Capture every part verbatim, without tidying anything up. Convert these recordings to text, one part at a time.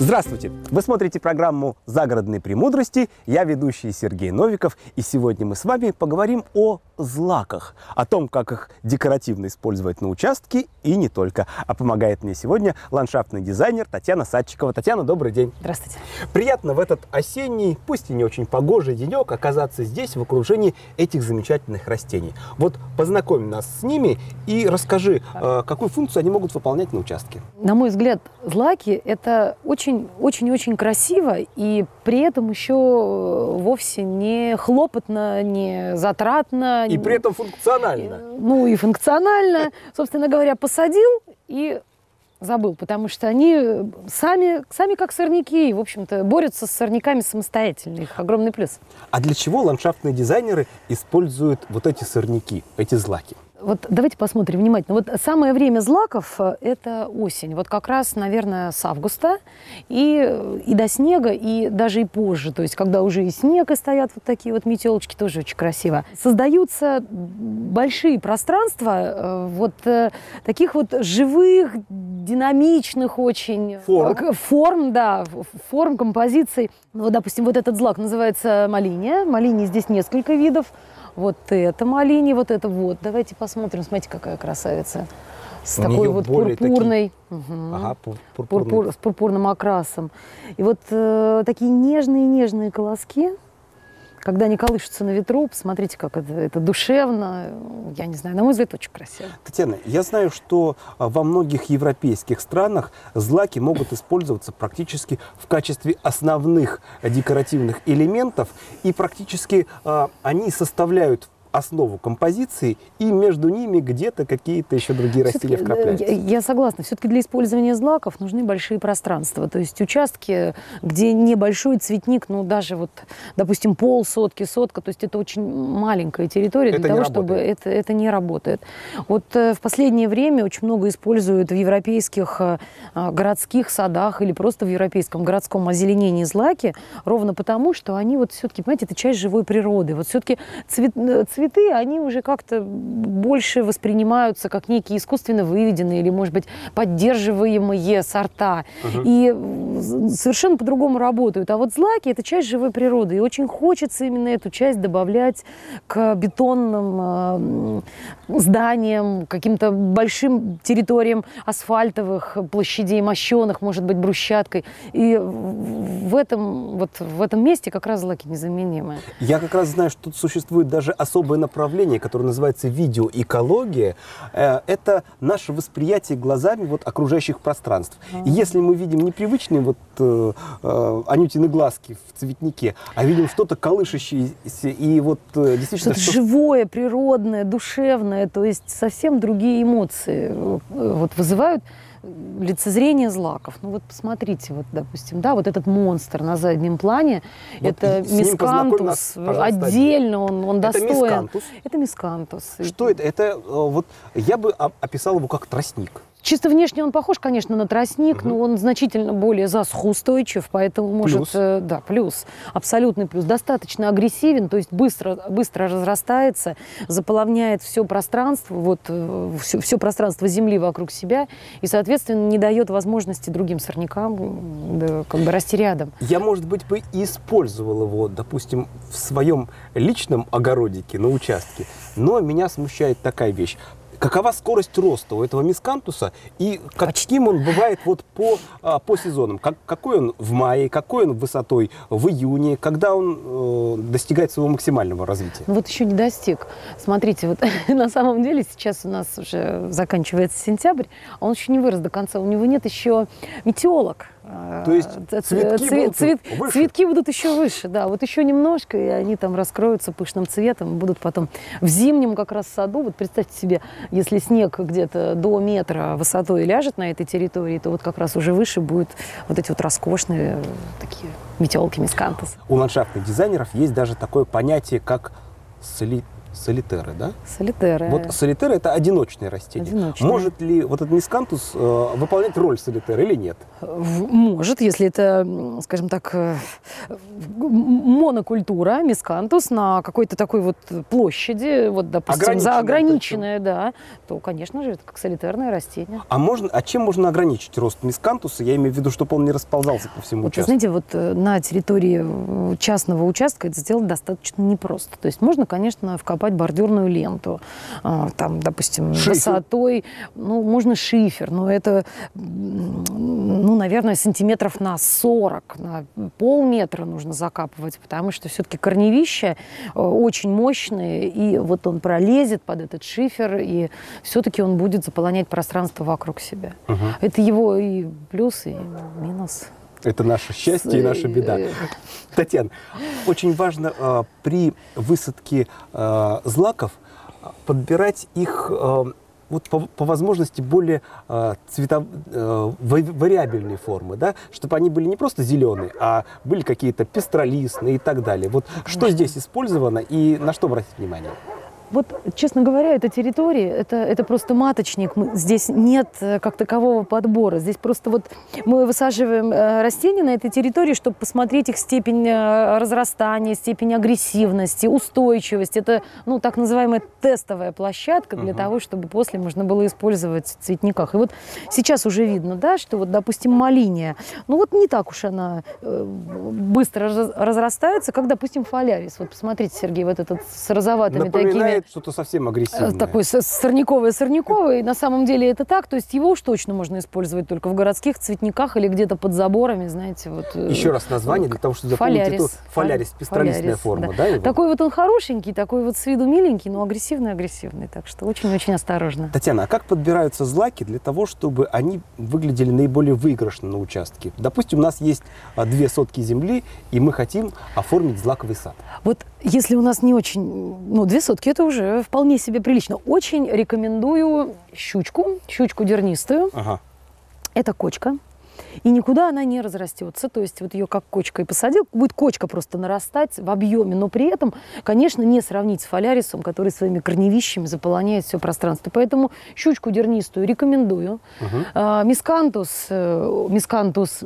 Здравствуйте! Вы смотрите программу «Загородные премудрости». Я ведущий Сергей Новиков. И сегодня мы с вами поговорим о злаках. О том, как их декоративно использовать на участке и не только. А помогает мне сегодня ландшафтный дизайнер Татьяна Садчикова. Татьяна, добрый день! Здравствуйте! Приятно в этот осенний, пусть и не очень погожий денек, оказаться здесь, в окружении этих замечательных растений. Вот познакомь нас с ними и расскажи, какую функцию они могут выполнять на участке. На мой взгляд, злаки – это очень-очень-очень красиво, и при этом еще вовсе не хлопотно, не затратно. И при этом функционально. Ну и функционально. Собственно говоря, посадил и забыл, потому что они сами, сами как сорняки, и, в общем-то, борются с сорняками самостоятельно. Их огромный плюс. А для чего ландшафтные дизайнеры используют вот эти сорняки, эти злаки? Вот давайте посмотрим внимательно. Вот самое время злаков – это осень. Вот как раз, наверное, с августа и, и до снега, и даже и позже. То есть, когда уже и снег, и стоят вот такие вот метелочки, тоже очень красиво. Создаются большие пространства вот таких вот живых, динамичных очень форм, форм да, форм, композиций. Вот, допустим, вот этот злак называется малиния. Малинии здесь несколько видов. Вот это малини, вот это вот. Давайте посмотрим. Смотрите, какая красавица. С У такой вот пурпурной. Такие... Угу. Ага, пурпурный. Пурпур, с пурпурным окрасом. И вот э, такие нежные-нежные колоски, когда они колышутся на ветру, посмотрите, как это, это душевно. Я не знаю, на мой взгляд, очень красиво. Татьяна, я знаю, что во многих европейских странах злаки могут использоваться практически в качестве основных декоративных элементов, и практически э, они составляют основу композиции, и между ними где-то какие-то еще другие растения вкрапляются. Я, я согласна. Все-таки для использования злаков нужны большие пространства. То есть участки, где небольшой цветник, ну даже вот, допустим, полсотки, сотка, то есть это очень маленькая территория для это того, чтобы это, это не работает. Вот э, в последнее время очень много используют в европейских э, городских садах или просто в европейском городском озеленении злаки, ровно потому, что они вот все-таки, понимаете, это часть живой природы. Вот все-таки цвет, цвет Цветы, они уже как-то больше воспринимаются как некие искусственно выведенные или, может быть, поддерживаемые сорта. Угу. И совершенно по-другому работают. А вот злаки – это часть живой природы. И очень хочется именно эту часть добавлять к бетонным э, зданиям, каким-то большим территориям асфальтовых площадей, мощеных, может быть, брусчаткой. И в этом, вот, в этом месте как раз злаки незаменимые. Я как раз знаю, что тут существует даже особое направление, которое называется видеоэкология. Это наше восприятие глазами вот окружающих пространств. И если мы видим непривычные вот э, э, анютины глазки в цветнике, а видим что-то колышащееся и вот э, действительно... Что-то что... живое, природное, душевное, то есть совсем другие эмоции вот вызывают лицезрение злаков. Ну вот посмотрите, вот, допустим, да, вот этот монстр на заднем плане, вот это мискантус, отдельно он, он это достоин. Мискантус. Это мискантус. Что это? Это вот я бы описал его как тростник. Чисто внешне он похож, конечно, на тростник, угу. но он значительно более засухоустойчив, поэтому может... Плюс. Э, да, плюс. Абсолютный плюс. Достаточно агрессивен, то есть быстро, быстро разрастается, заполняет все пространство, вот, э, все, все пространство земли вокруг себя и, соответственно, не дает возможности другим сорнякам да, как бы расти рядом. Я, может быть, бы и использовал его, допустим, в своем личном огородике на участке, но меня смущает такая вещь. Какова скорость роста у этого мискантуса и каким он бывает вот по, по сезонам? Как, какой он в мае, какой он высотой в июне, когда он э, достигает своего максимального развития? Ну вот еще не достиг. Смотрите, вот на самом деле сейчас у нас уже заканчивается сентябрь, а он еще не вырос до конца, у него нет еще метеолог. То есть цветки, Цвет, будут цвет, выше? Цветки будут еще выше, да. Вот еще немножко, и они там раскроются пышным цветом, будут потом в зимнем как раз саду. Вот представьте себе, если снег где-то до метра высотой ляжет на этой территории, то вот как раз уже выше будут вот эти вот роскошные такие метелки мискантус. У ландшафтных дизайнеров есть даже такое понятие, как сли... солитеры, да? Солитеры. Вот солитеры – это одиночные растения. Одиночные. Может ли вот этот мискантус э, выполнять роль солитера или нет? Может, если это, скажем так, э, монокультура, мискантус на какой-то такой вот площади, вот, допустим, за ограниченная, да, то, конечно же, это как солитерное растение. А, можно, а чем можно ограничить рост мискантуса? Я имею в виду, чтобы он не расползался по всему вот, участку. Знаете, вот на территории частного участка это сделать достаточно непросто. То есть можно, конечно, вкопать бордюрную ленту, там, допустим, шифер. Высотой, ну, можно шифер, но это, ну, наверное, сантиметров на сорок, на полметра нужно закапывать, потому что все-таки корневища очень мощные, и вот он пролезет под этот шифер, и все-таки он будет заполонять пространство вокруг себя. Угу. Это его и плюс, и минус. Это наше счастье и наша беда. Татьяна, очень важно э, при высадке э, злаков подбирать их э, вот по, по возможности более э, цвето, э, вариабельной формы, да? Чтобы они были не просто зеленые, а были какие-то пестролистные и так далее. Вот что здесь использовано и на что обратить внимание? Вот, честно говоря, эта территория, это, это просто маточник. Мы, здесь нет как такового подбора. Здесь просто вот мы высаживаем э, растения на этой территории, чтобы посмотреть их степень э, разрастания, степень агрессивности, устойчивость. Это, ну, так называемая тестовая площадка для uh-huh. того, чтобы после можно было использовать в цветниках. И вот сейчас уже видно, да, что вот, допустим, малиния, ну вот не так уж она э, быстро раз, разрастается, как, допустим, фолярис. Вот посмотрите, Сергей, вот этот с розоватыми такими... что-то совсем агрессивное. Такой сорняковое-сорняковое. И на самом деле это так. То есть его уж точно можно использовать только в городских цветниках или где-то под заборами, знаете. Вот, еще раз название для того, чтобы запомнить фолярис. эту фолярис, пестролистная форма. Да. Да, его? Такой вот он хорошенький, такой вот с виду миленький, но агрессивный-агрессивный. Так что очень-очень осторожно. Татьяна, а как подбираются злаки для того, чтобы они выглядели наиболее выигрышно на участке? Допустим, у нас есть две сотки земли, и мы хотим оформить злаковый сад. Вот если у нас не очень... Ну, две сотки – это уже вполне себе прилично. Очень рекомендую щучку, щучку дернистую. Ага. Это кочка. И никуда она не разрастется. То есть вот ее как кочкой посадил, будет кочка просто нарастать в объеме, но при этом, конечно, не сравнить с фолярисом, который своими корневищами заполоняет все пространство. Поэтому щучку дернистую рекомендую. Угу. А, мискантус, мискантус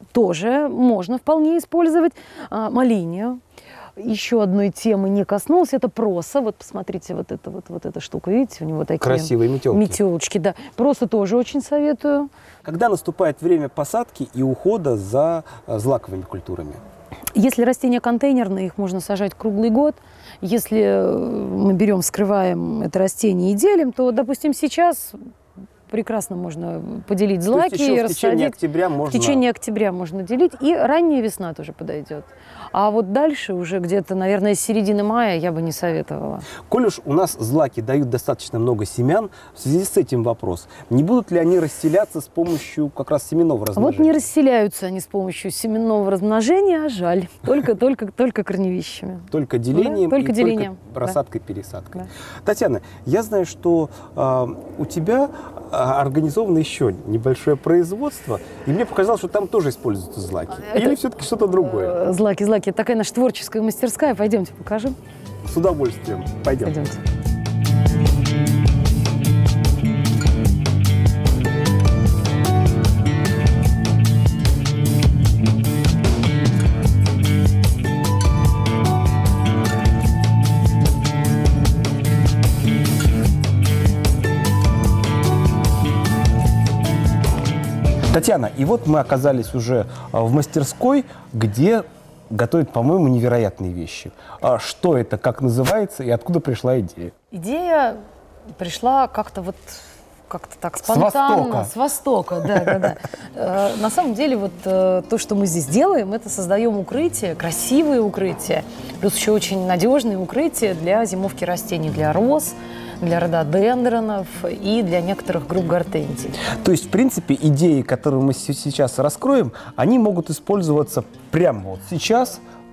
тоже можно вполне использовать. А, малинию. Еще одной темы не коснулся, это проса. Вот посмотрите, вот эта вот, вот эта штука, видите, у него такие красивые метелки. Метелочки, да. Проса тоже очень советую. Когда наступает время посадки и ухода за злаковыми культурами? Если растения контейнерные, их можно сажать круглый год. Если мы берем, вскрываем это растение и делим, то, допустим, сейчас прекрасно можно поделить злаки и рассадить. В течение октября можно... В течение октября можно делить, и ранняя весна тоже подойдет. А вот дальше уже где-то, наверное, с середины мая я бы не советовала. Коль уж у нас злаки дают достаточно много семян, в связи с этим вопрос, не будут ли они расселяться с помощью как раз семенного размножения? Вот не расселяются они с помощью семенного размножения, а жаль. Только, только, только корневищами. Только делением, да, только и делением. Только рассадкой-пересадкой. Да. Татьяна, я знаю, что э, у тебя организовано еще небольшое производство, и мне показалось, что там тоже используются злаки. Это... Или все-таки что-то другое? Злаки, злаки. Это такая наша творческая мастерская. Пойдемте, покажем. С удовольствием. Пойдем. Пойдемте. Татьяна, и вот мы оказались уже в мастерской, где готовят, по-моему, невероятные вещи. А что это, как называется и откуда пришла идея? Идея пришла как-то вот как-то так спонтанно. С востока. С востока, да, да, да. На самом деле вот то, что мы здесь делаем, это создаем укрытие, красивые укрытия, плюс еще очень надежные укрытия для зимовки растений, для роз, для рододендронов и для некоторых групп гортензий. То есть, в принципе, идеи, которые мы сейчас раскроем, они могут использоваться прямо вот сейчас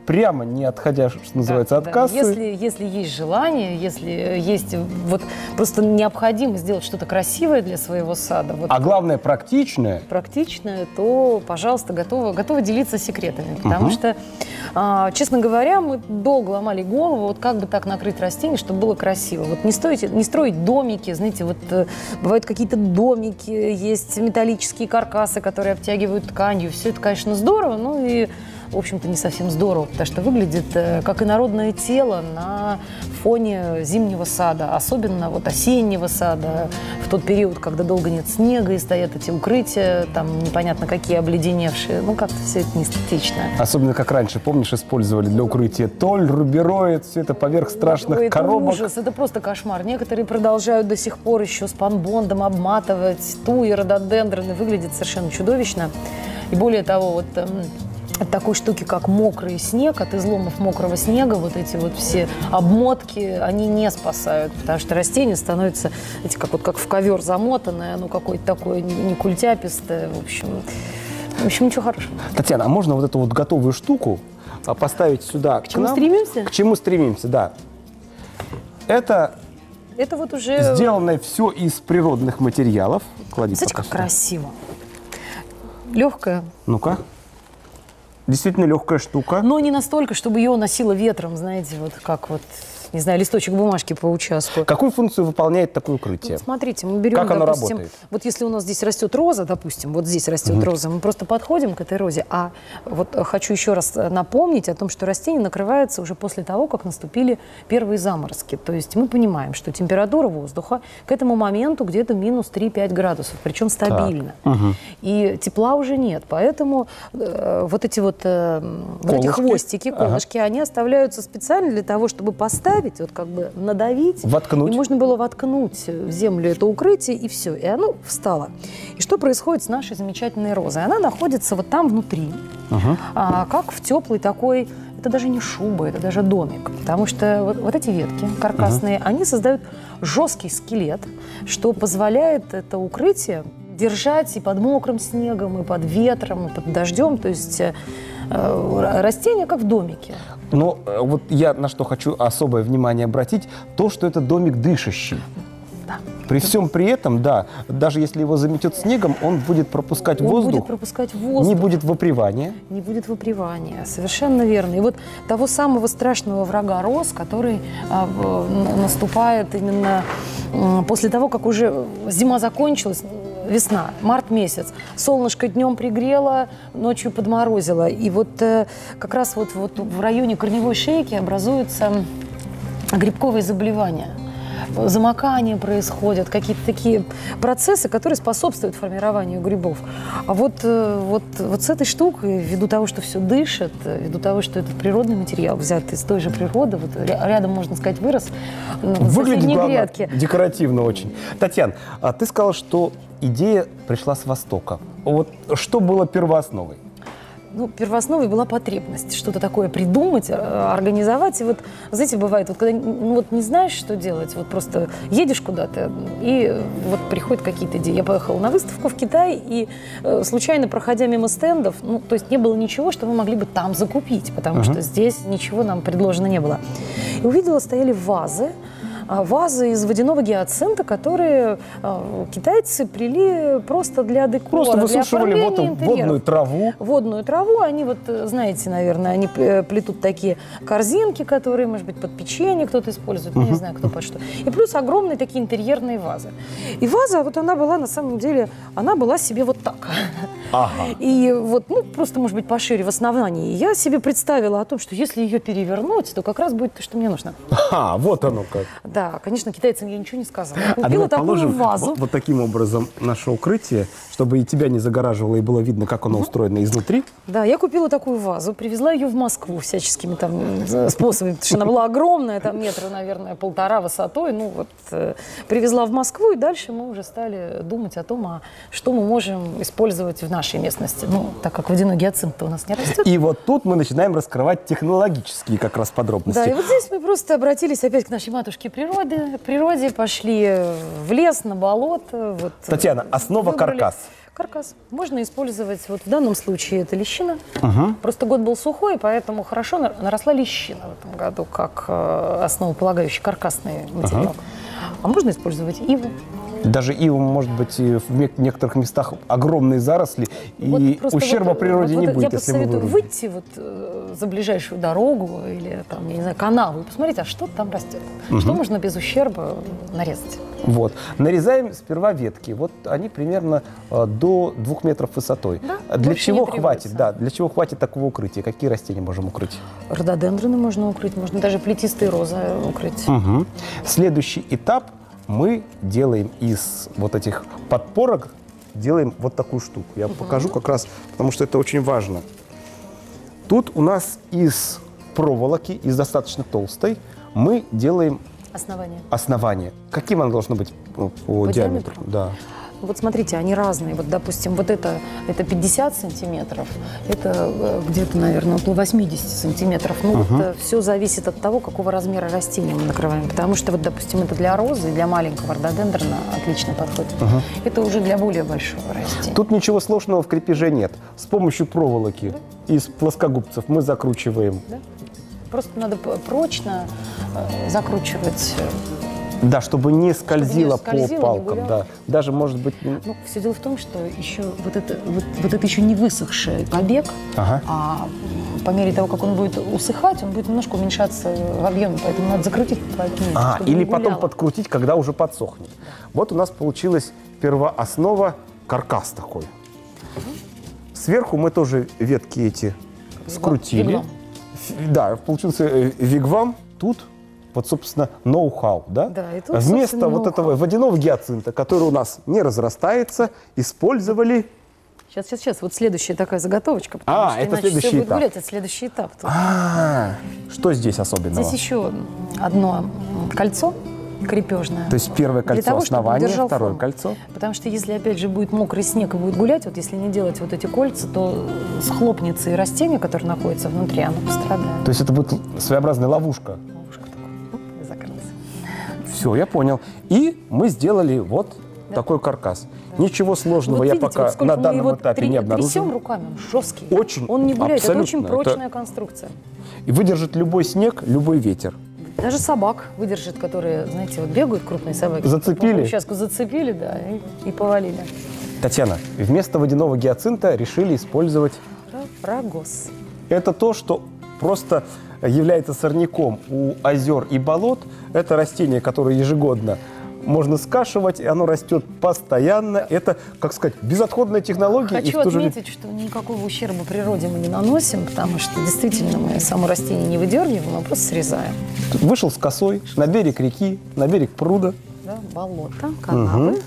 прямо не отходя, что называется, Да, от да. кассы. Если, если есть желание, если есть вот просто необходимо сделать что-то красивое для своего сада, вот, А главное, практичное. практичное, то, пожалуйста, готовы, готовы делиться секретами. Потому Мгм. что, а, честно говоря, мы долго ломали голову, вот как бы так накрыть растения, чтобы было красиво. Вот не, стоите, не строить домики, знаете, вот э, бывают какие-то домики, есть металлические каркасы, которые обтягивают тканью. Все это, конечно, здорово, ну и, в общем-то, не совсем здорово, потому что выглядит э, как инородное тело на фоне зимнего сада, особенно вот осеннего сада, в тот период, когда долго нет снега и стоят эти укрытия, там непонятно какие обледеневшие, ну как-то все это неэстетично. Особенно, как раньше, помнишь, использовали для укрытия толь, рубероид, все это поверх страшных Ой, это коробок. ужас, это просто кошмар. Некоторые продолжают до сих пор еще спанбондом обматывать туи, рододендроны. Выглядит совершенно чудовищно. И более того, вот эм, от такой штуки, как мокрый снег, от изломов мокрого снега, вот эти вот все обмотки, они не спасают, потому что растение становится, знаете, как, вот, как в ковер замотанное, ну, какое-то такое не культяпистое, в общем, в общем, ничего хорошего. Татьяна, а можно вот эту вот готовую штуку а, поставить сюда? К чему нам? стремимся? К чему стремимся, да. Это Это вот уже... сделано все из природных материалов. Клади Знаете, пока как сюда. красиво. Легкое. Ну-ка. Действительно легкая штука. Но не настолько, чтобы ее носило ветром, знаете, вот как вот, не знаю, листочек бумажки по участку. Какую функцию выполняет такое укрытие? Вот смотрите, мы берем, Как оно допустим, работает? вот если у нас здесь растет роза, допустим, вот здесь растет роза, мы просто подходим к этой розе, а вот хочу еще раз напомнить о том, что растение накрывается уже после того, как наступили первые заморозки. То есть мы понимаем, что температура воздуха к этому моменту где-то минус три-пять градусов, причем стабильно. Мгм. И тепла уже нет, поэтому э, вот эти вот, э, вот эти Колышки. хвостики, Ага. колышки, они оставляются специально для того, чтобы поставить, вот как бы надавить. Воткнуть. И можно было воткнуть в землю это укрытие, и все. И оно встало. И что происходит с нашей замечательной розой? Она находится вот там внутри, Мгм. а, как в теплой такой... Это даже не шуба, это даже домик. Потому что вот, вот эти ветки каркасные, они создают жесткий скелет, что позволяет это укрытие держать и под мокрым снегом, и под ветром, и под дождем. То есть э, э, растение как в домике. Но э, вот я на что хочу особое внимание обратить, то, что это домик дышащий. Да. При всем при этом, да, даже если его заметет снегом, он будет пропускать Он воздух, будет пропускать воздух. не будет выпривания. Не будет выпривания. Совершенно верно. И вот того самого страшного врага роз, который а, в- н- наступает именно м, после того, как уже зима закончилась, весна, март месяц. Солнышко днем пригрело, ночью подморозило. И вот э, как раз вот, вот в районе корневой шейки образуются грибковые заболевания. Замокания происходят, какие-то такие процессы, которые способствуют формированию грибов. А вот, э, вот, вот с этой штукой, ввиду того, что все дышит, э, ввиду того, что этот природный материал взят из той же природы, вот ря- рядом, можно сказать, вырос, на Выглядит, соседней главное, грядке. декоративно очень. Татьяна, а ты сказала, что идея пришла с Востока. Вот что было первоосновой? Ну, первоосновой была потребность что-то такое придумать, э, организовать. И вот, знаете, бывает, вот когда ну, вот не знаешь, что делать, вот просто едешь куда-то, и вот приходят какие-то идеи. Я поехала на выставку в Китай, и э, случайно, проходя мимо стендов, ну, то есть не было ничего, что мы могли бы там закупить, потому Ага. что здесь ничего нам предложено не было. И увидела, стояли вазы, а, вазы из водяного гиацинта, которые а, китайцы прили просто для декора, Просто для высушивали вот оформления интерьеров. водную траву. Водную траву, они вот, э, знаете, наверное, они э, плетут такие корзинки, которые, может быть, под печенье кто-то использует, ну, не знаю, кто под что. И плюс огромные такие интерьерные вазы. И ваза, вот она была, на самом деле, она была себе вот так. Ага. И вот, ну, просто, может быть, пошире в основании. И я себе представила о том, что если ее перевернуть, то как раз будет то, что мне нужно. А, вот оно как. Да, конечно, китайцам я ничего не сказала. Я А купила давай такую положим вазу. вот, вот таким образом наше укрытие, чтобы и тебя не загораживало, и было видно, как оно устроено изнутри. Да, я купила такую вазу, привезла ее в Москву всяческими там э, способами, потому что она была огромная, там метра, наверное, полтора высотой. Ну вот, э, привезла в Москву, и дальше мы уже стали думать о том, а что мы можем использовать в нашей местности. Ну, так как водяной гиацинт у нас не растет. И вот тут мы начинаем раскрывать технологические как раз подробности. Да, и вот здесь мы просто обратились опять к нашей матушке природе. природы, к природе, пошли в лес, на болото. Вот, Татьяна, основа выбрали. каркас. Каркас. Можно использовать, вот в данном случае это лещина. Угу. Просто год был сухой, поэтому хорошо нар- наросла лещина в этом году, как э, основополагающий каркасный материал. Ага. А можно использовать иву. Даже иву, может быть, и в ме- некоторых местах огромные заросли, Вот и просто ущерба вот, природе вот, не вот будет, я если мы посоветую вырубим. выйти вот, э, за ближайшую дорогу или там, я не знаю, канаву и посмотреть, а что там растет. Угу. Что можно без ущерба нарезать. Вот. Нарезаем сперва ветки. Вот они примерно э, до двух метров высотой. Да, для больше чего не хватит? требуется. Да, для чего хватит такого укрытия? Какие растения можем укрыть? Рододендроны можно укрыть, можно даже плетистые розы укрыть. Угу. Следующий этап мы делаем из вот этих подпорок, делаем вот такую штуку. Я Угу. покажу как раз, потому что это очень важно. Тут у нас из проволоки, из достаточно толстой, мы делаем Основание. основание. Каким оно должно быть по, по По диаметру? диаметру? Да. Вот смотрите, они разные. Вот, допустим, вот это, это пятьдесят сантиметров, это э, где-то, наверное, около восемьдесят сантиметров. Ну, Угу. вот, все зависит от того, какого размера растения мы накрываем. Потому что, вот, допустим, это для розы, для маленького рододендрона отлично подходит. Угу. Это уже для более большого растения. Тут ничего сложного в крепеже нет. С помощью проволоки из плоскогубцев мы закручиваем. Да? Просто надо п- прочно э, закручивать. э, Да, чтобы не скользило, скользило, не по палкам. гуляло. Да. Даже, может быть... м, Ну, все дело в том, что еще вот это, вот, вот это еще не высохший побег, Ага. а м, по мере того, как он будет усыхать, он будет немножко уменьшаться в объеме, поэтому надо закрутить плотнее. А, чтобы или не потом гуляло. подкрутить, когда уже подсохнет. Вот у нас получилась первооснова, каркас такой. Сверху мы тоже ветки эти скрутили. вигвам. Ф- Да, получился э, вигвам. Тут вот, собственно, ноу-хау, да? Да, и тут, Вместо собственно, вот ноу-хау. этого водяного гиацинта, который у нас не разрастается, использовали... Сейчас, сейчас, сейчас. Вот следующая такая заготовочка, потому А, что это иначе следующий все будет этап. гулять, это следующий этап. Тут. А, что здесь особенного? Здесь еще одно м, кольцо крепежное. То есть первое Для кольцо того, чтобы он основания, держал второе форму. кольцо. Потому что если, опять же, будет мокрый снег и будет гулять, вот если не делать вот эти кольца, то схлопнется и растение, которое находится внутри, оно пострадает. То есть это будет своеобразная ловушка. Ловушка такая. Оп, и закрылась. Все, я понял. И мы сделали вот Да. такой каркас. Ничего сложного Вот я видите, пока вот сколько на мы данном его этапе три- не обнаружил. трясем руками, он жесткий. Очень, Он не гуляет, это очень абсолютно. прочная Это- конструкция. И выдержит любой снег, любой ветер. Даже собак выдержит, которые, знаете, вот бегают крупные собаки. Зацепили? По участку зацепили, да, и, и повалили. Татьяна, вместо водяного гиацинта решили использовать... Рогоз. Это то, что просто является сорняком у озер и болот. Это растение, которое ежегодно можно скашивать, и оно растет постоянно. Это, как сказать, безотходная технология. и Хочу в то же время- отметить, что никакого ущерба природе мы не наносим, потому что действительно мы само растение не выдергиваем, а просто срезаем. Тут вышел с косой на берег реки, на берег пруда. Да, болото, канавы.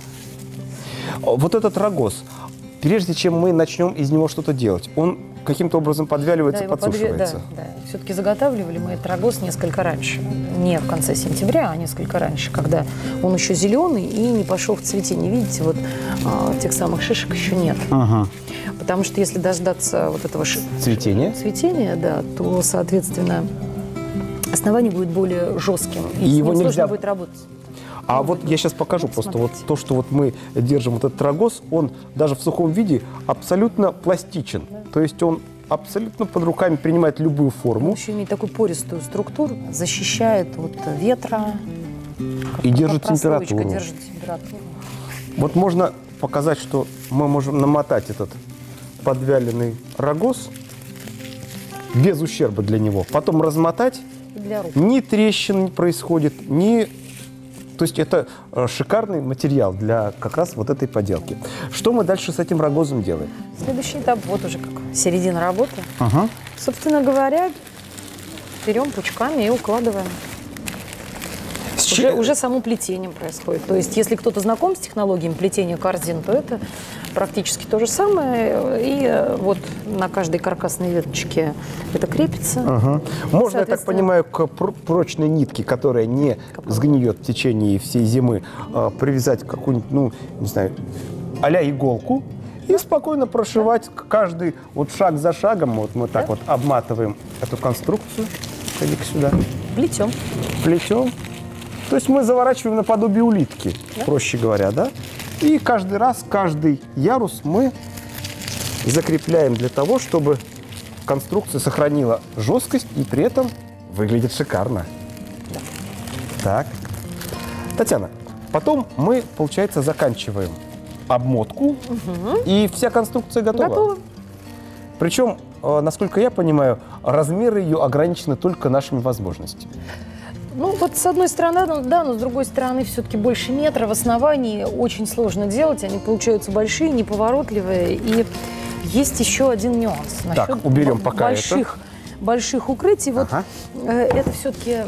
Вот этот рогоз, прежде чем мы начнем из него что-то делать, он каким-то образом подвяливается, его подве- подсушивается. Да, да. Все-таки заготавливали мы этот рогоз несколько раньше. Не в конце сентября, а несколько раньше, когда он еще зеленый и не пошел в цветение. Видите, вот а, тех самых шишек еще нет. Ага. Потому что если дождаться вот этого ши- Цветение. цветения, да, то, соответственно, основание будет более жестким. И, И с его ним нельзя- сложно будет работать. А вот я сейчас покажу Вот просто вот смотрите. то, что вот мы держим вот этот рогоз, он даже в сухом виде абсолютно пластичен. То есть он абсолютно под руками принимает любую Он форму еще имеет такую пористую структуру, защищает от ветра. и держит Как прослоечка температуру. держит температуру. Вот можно показать, что мы можем намотать этот подвяленный рогоз без ущерба для него, потом размотать, И для рук. ни трещин не происходит, ни... То есть это э, шикарный материал для как раз вот этой поделки. Что мы дальше с этим рогозом делаем? Следующий этап, вот уже как середина работы. Ага. Собственно говоря, берем пучками и укладываем. С Уже, че- уже само плетение происходит. То есть, если кто-то знаком с технологиями плетения корзин, то это практически то же самое. И э, вот на каждой каркасной веточке это крепится. Ага. Можно, я так Соответственно- понимаю, к пр- прочной нитке, которая не сгниет в течение всей зимы, э, привязать какую-нибудь, ну, не знаю, а-ля иголку и спокойно прошивать каждый вот шаг за шагом. Вот мы так Да. вот обматываем эту конструкцию. Иди-ка сюда. Плетем. Плетем. То есть мы заворачиваем наподобие улитки, Да. проще говоря, да? И каждый раз, каждый ярус мы закрепляем для того, чтобы конструкция сохранила жесткость и при этом выглядит шикарно. Так. Татьяна, потом мы, получается, заканчиваем обмотку, и вся конструкция готова. Готово. Причем, э, насколько я понимаю, размеры ее ограничены только нашими возможностями. Ну, вот с одной стороны, ну, да, но с другой стороны, все-таки больше метра в основании очень сложно делать. Они получаются большие, неповоротливые. И есть еще один нюанс. Так, насчет уберем б- пока больших, больших укрытий. Вот Ага. э, это все-таки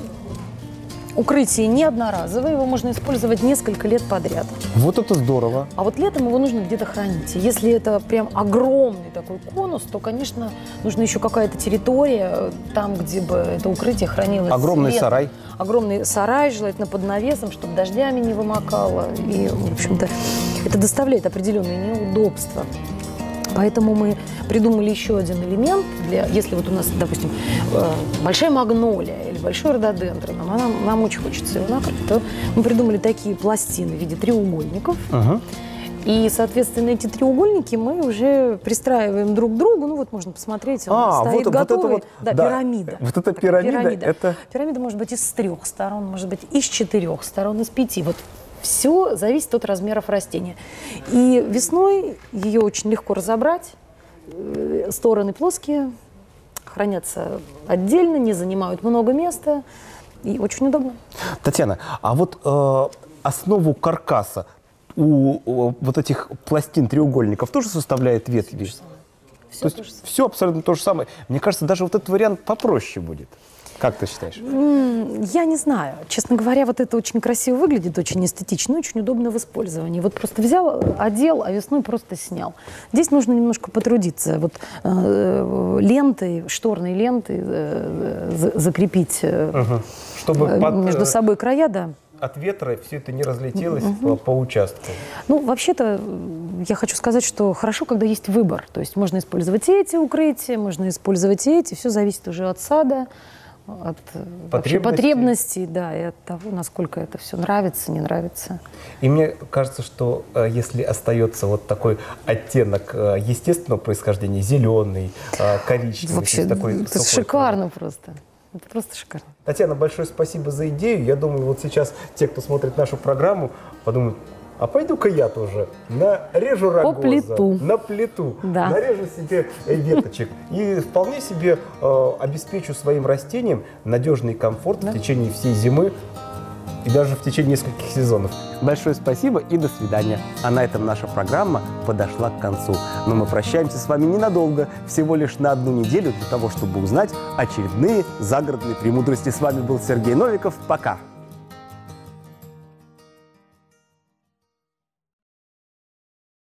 укрытие не одноразовое, его можно использовать несколько лет подряд. Вот это здорово. А вот летом его нужно где-то хранить. И если это прям огромный такой конус, то, конечно, нужна еще какая-то территория, там, где бы это укрытие хранилось. Огромный летом. сарай. Огромный сарай, желательно под навесом, чтобы дождями не вымокало. И, в общем-то, это доставляет определенные неудобства. Поэтому мы придумали еще один элемент, для, если вот у нас, допустим, э, большая магнолия или большой рододендрон, нам, нам, нам очень хочется его накрыть, то мы придумали такие пластины в виде треугольников. Ага. И, соответственно, эти треугольники мы уже пристраиваем друг к другу. Ну вот можно посмотреть, он А, стоит вот- вот это готовый. вот, да, да. пирамида. Вот эта Такая пирамида, это- Пирамида может быть из трех сторон, может быть из четырех сторон, из пяти. Вот все зависит от размеров растения. И весной ее очень легко разобрать. Э, Стороны плоские, хранятся отдельно, не занимают много места. И очень удобно. Татьяна, а вот э, основу каркаса у, у вот этих пластин треугольников тоже составляет ветви? Все То есть все абсолютно то же самое. Мне кажется, даже вот этот вариант попроще будет. Как ты считаешь? Я не знаю. Честно говоря, вот это очень красиво выглядит, очень эстетично, очень удобно в использовании. Вот просто взял, одел, а весной просто снял. Здесь нужно немножко потрудиться. Вот э, лентой, шторной лентой э, за- закрепить э, Ага. Чтобы э, под, между э, собой края, да. от ветра все это не разлетелось по, по участку. Ну, вообще-то, э, я хочу сказать, что хорошо, когда есть выбор. То есть можно использовать эти укрытия, можно использовать эти. Все зависит уже от сада, от э, вообще Потребностей. потребностей, да, и от того, насколько это все нравится, не нравится. И мне кажется, что э, если остается вот такой оттенок э, естественного происхождения, зеленый, э, коричневый, Вообще, то есть такой это сухой шикарно просто. Это просто шикарно. Татьяна, большое спасибо за идею. Я думаю, вот сейчас те, кто смотрит нашу программу, подумают, а пойду-ка я тоже нарежу рогоза, плиту. на плиту, Да. нарежу себе э, веточек и вполне себе э, обеспечу своим растениям надежный комфорт Да. в течение всей зимы и даже в течение нескольких сезонов. Большое спасибо и до свидания. А на этом наша программа подошла к концу. Но мы прощаемся с вами ненадолго, всего лишь на одну неделю для того, чтобы узнать очередные загородные премудрости. С вами был Сергей Новиков. Пока!